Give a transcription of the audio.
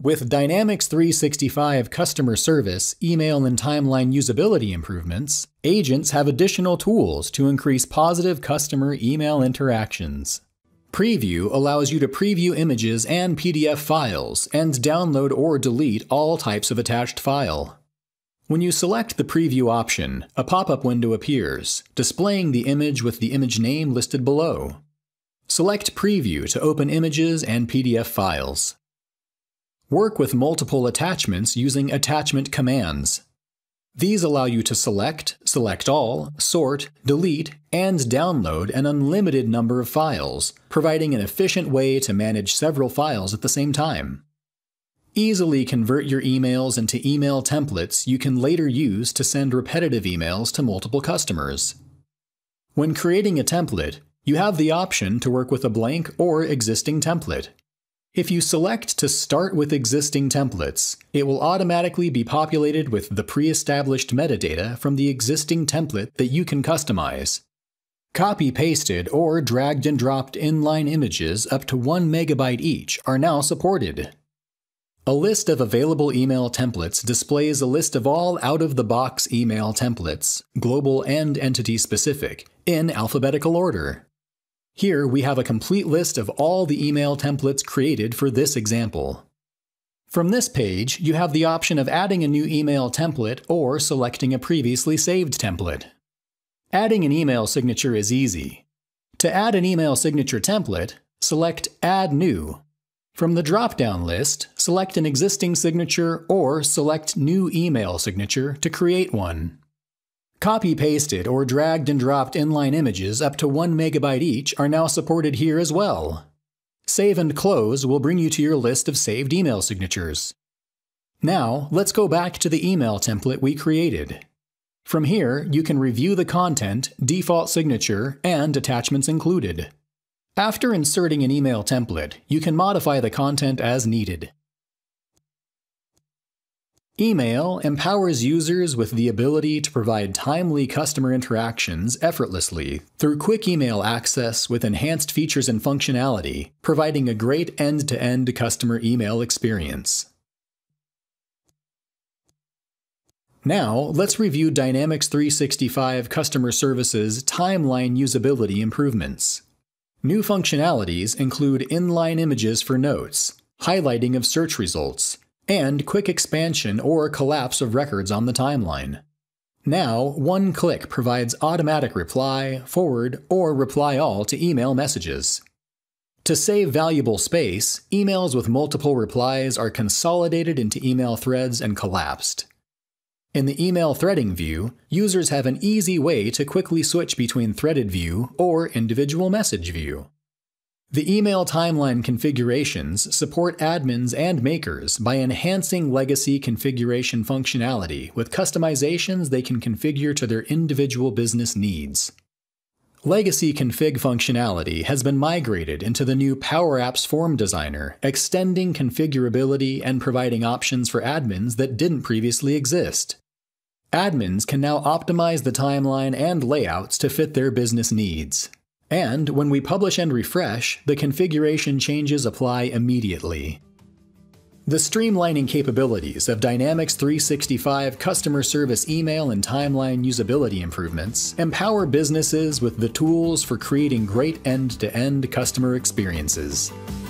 With Dynamics 365 customer service, email, and timeline usability improvements, agents have additional tools to increase positive customer email interactions. Preview allows you to preview images and PDF files and download or delete all types of attached file. When you select the Preview option, a pop-up window appears, displaying the image with the image name listed below. Select Preview to open images and PDF files. Work with multiple attachments using attachment commands. These allow you to select all, sort, delete, and download an unlimited number of files, providing an efficient way to manage several files at the same time. Easily convert your emails into email templates you can later use to send repetitive emails to multiple customers. When creating a template, you have the option to work with a blank or existing template. If you select to start with existing templates, it will automatically be populated with the pre-established metadata from the existing template that you can customize. Copy-pasted or dragged and dropped inline images up to 1 MB each are now supported. A list of available email templates displays a list of all out-of-the-box email templates, global and entity-specific, in alphabetical order. Here we have a complete list of all the email templates created for this example. From this page, you have the option of adding a new email template or selecting a previously saved template. Adding an email signature is easy. To add an email signature template, select Add New. From the drop-down list, select an existing signature or select New Email Signature to create one. Copy-pasted or dragged and dropped inline images up to 1 MB each are now supported here as well. Save and Close will bring you to your list of saved email signatures. Now, let's go back to the email template we created. From here, you can review the content, default signature, and attachments included. After inserting an email template, you can modify the content as needed. Email empowers users with the ability to provide timely customer interactions effortlessly through quick email access with enhanced features and functionality, providing a great end-to-end customer email experience. Now, let's review Dynamics 365 Customer Service's timeline usability improvements. New functionalities include inline images for notes, highlighting of search results, and quick expansion or collapse of records on the timeline. Now, one click provides automatic reply, forward, or reply all to email messages. To save valuable space, emails with multiple replies are consolidated into email threads and collapsed. In the email threading view, users have an easy way to quickly switch between threaded view or individual message view. The email timeline configurations support admins and makers by enhancing legacy configuration functionality with customizations they can configure to their individual business needs. Legacy config functionality has been migrated into the new Power Apps Form Designer, extending configurability and providing options for admins that didn't previously exist. Admins can now optimize the timeline and layouts to fit their business needs. And when we publish and refresh, the configuration changes apply immediately. The streamlining capabilities of Dynamics 365 customer service email and timeline usability improvements empower businesses with the tools for creating great end-to-end customer experiences.